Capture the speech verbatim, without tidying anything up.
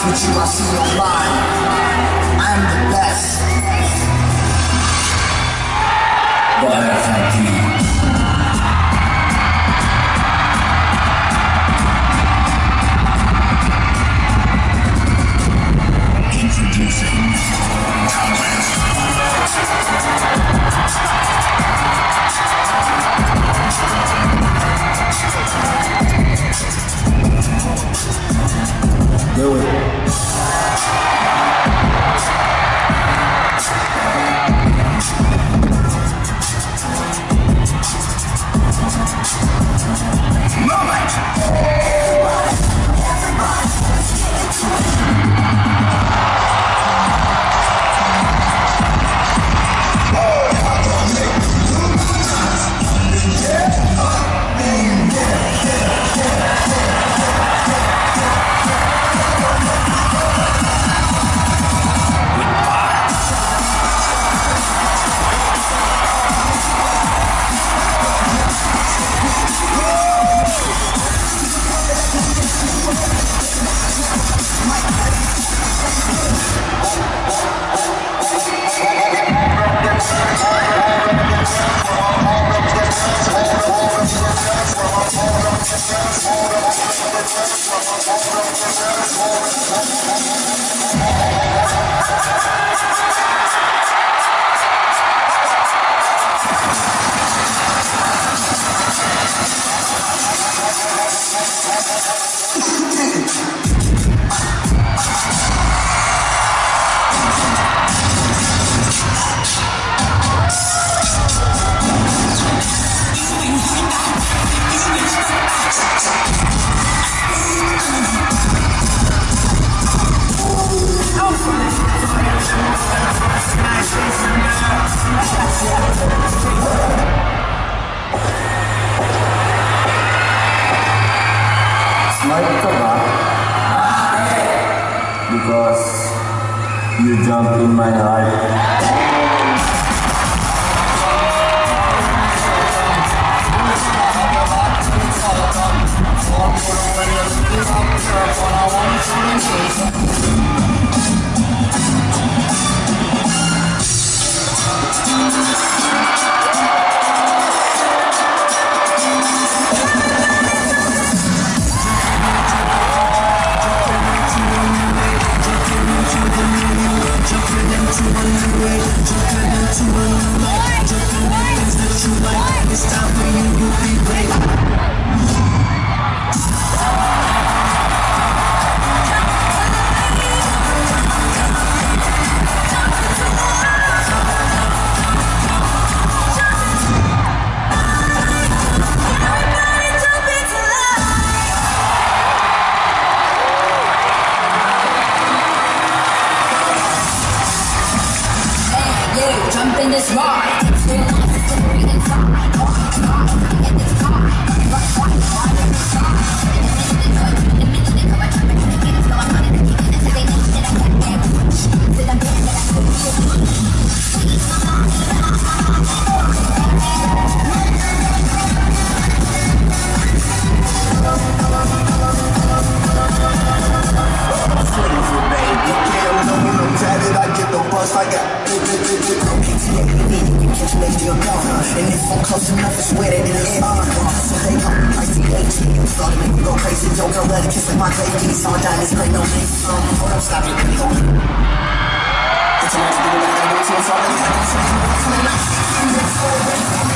honest with you, I see no lie. I'm the best. The F M D. Introducing do it. Moment. Because you jumped in my heart. It's time for you to be great. Jump in this ride. I got and if I'm close enough, I swear they didn't end. So they go, I see eighteen. Started making me go crazy. Don't go let it kiss like my baby. Saw diamonds, great, no name. Hold up, stop it, let me go. It's a lot to do, but I gotta do it, so it's all